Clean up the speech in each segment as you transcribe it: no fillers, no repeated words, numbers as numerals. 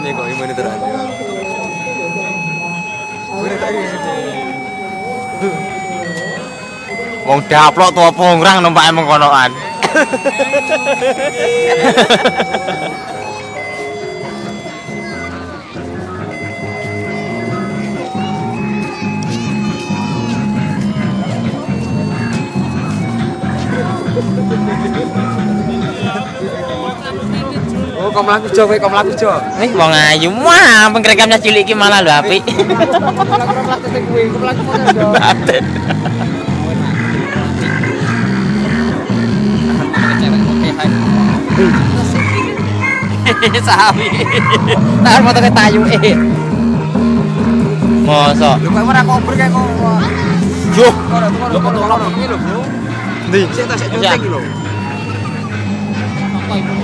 ini kok ini terang. Wong daplok tuwa pongrang numpak emang konoan. Oh, kau melaku jo, kau melaku jo. Wong ayu mah pengrekamnya cilik iki malah lho apik. Kau melaku mana jo? Sawi. Tahan motor ke tayu Mosok. Lho kok ora kober kae kok. Yo. Lho kok tolong iki lho, Bro. Ndi? Sik tak sik nyunting iki lho. Apa ibu?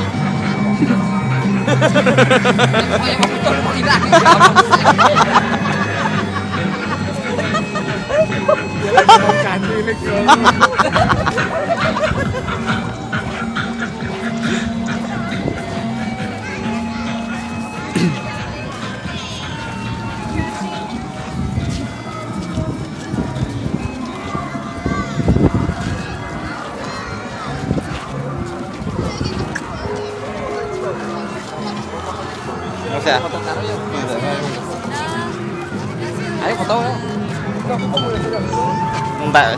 Ya. Ayo foto ya. Entar.